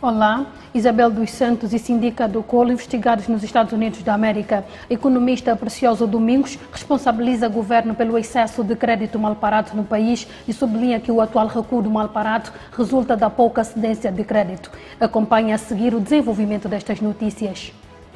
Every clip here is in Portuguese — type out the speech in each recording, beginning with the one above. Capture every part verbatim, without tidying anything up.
Olá, Isabel dos Santos e Sindica do Colo, investigados nos Estados Unidos da América. Economista Precioso Domingos responsabiliza o governo pelo excesso de crédito mal parado no país e sublinha que o atual recuo do mal parado resulta da pouca cedência de crédito. Acompanhe a seguir o desenvolvimento destas notícias.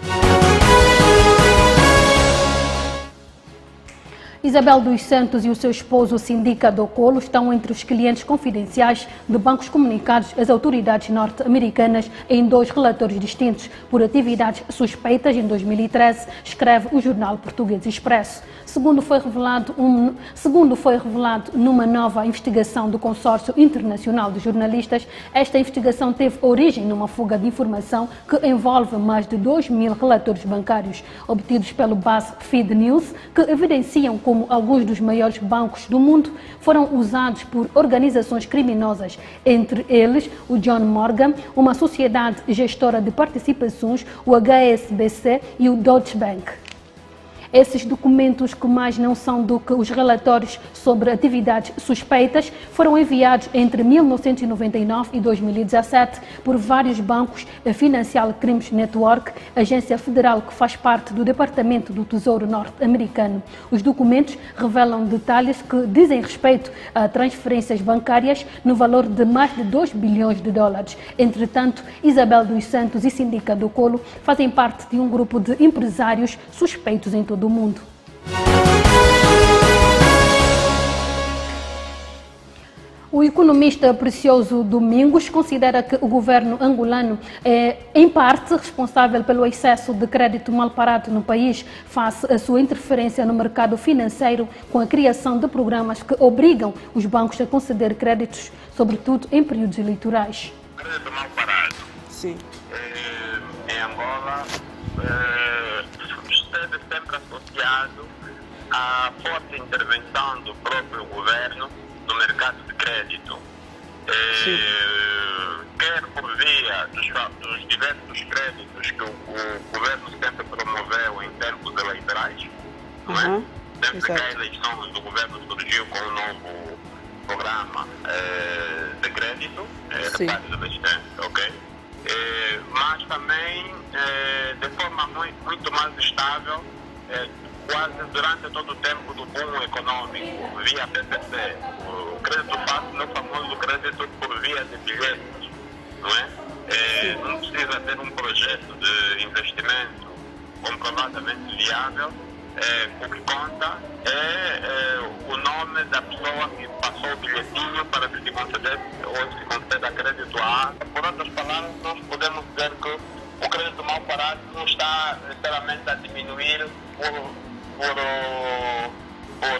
Isabel dos Santos e o seu esposo Sindica do Colo estão entre os clientes confidenciais de bancos comunicados às autoridades norte-americanas em dois relatórios distintos por atividades suspeitas em dois mil e treze, escreve o jornal Português Expresso. Segundo foi revelado, um, segundo foi revelado numa nova investigação do Consórcio Internacional de Jornalistas, esta investigação teve origem numa fuga de informação que envolve mais de dois mil relatórios bancários obtidos pelo BuzzFeed News, que evidenciam como como alguns dos maiores bancos do mundo foram usados por organizações criminosas, entre eles o John Morgan, uma sociedade gestora de participações, o H S B C e o Deutsche Bank. Esses documentos, que mais não são do que os relatórios sobre atividades suspeitas, foram enviados entre mil novecentos e noventa e nove e dois mil e dezassete por vários bancos, a Financial Crimes Network, agência federal que faz parte do Departamento do Tesouro norte-americano. Os documentos revelam detalhes que dizem respeito a transferências bancárias no valor de mais de dois bilhões de dólares. Entretanto, Isabel dos Santos e Sindica do Colo fazem parte de um grupo de empresários suspeitos em todo do mundo. O economista Precioso Domingos considera que o governo angolano é, em parte, responsável pelo excesso de crédito mal parado no país, face à sua interferência no mercado financeiro com a criação de programas que obrigam os bancos a conceder créditos, sobretudo em períodos eleitorais. Crédito mal parado. Sim. É, em Angola, é, esteve sempre associado à forte intervenção do próprio governo no mercado de crédito, é, quer por via dos, dos diversos créditos que o, o governo sempre promoveu em tempos eleitorais, não é? Uhum. Sempre Exato. que a eleição do governo surgiu com um novo programa é, de crédito, é, repare de resistência, ok? É, mas também é, de forma muito, muito mais estável, é, quase durante todo o tempo do boom econômico, via P P C, o crédito fácil, no famoso crédito por via de bilhetes, não é? É, não precisa ter um projeto de investimento comprovadamente viável, é, o que conta é, é o nome da pessoa que passou o bilhetinho para que se conceda ou se conceda crédito a. Por outras palavras, nós podemos dizer que o crédito mal parado não está necessariamente a diminuir por, por, por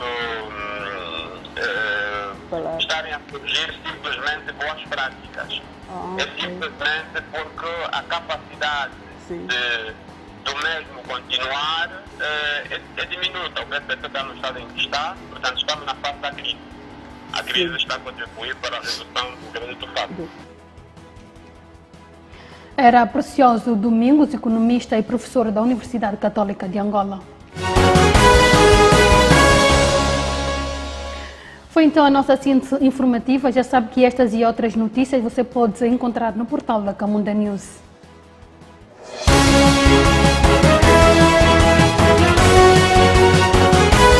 uh, estarem a surgir simplesmente boas práticas. Ah, é okay. simplesmente porque a capacidade de, do mesmo continuar uh, é, é diminuta. O P P C está no estado em que está, portanto estamos na fase da crise. A crise Sim. está a contribuir para a redução do crédito fácil. Era Precioso Domingos, economista e professor da Universidade Católica de Angola. Foi então a nossa síntese informativa. Já sabe que estas e outras notícias você pode encontrar no portal da Camunda News.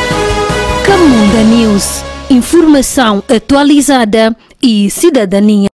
Camunda News. Informação atualizada e cidadania.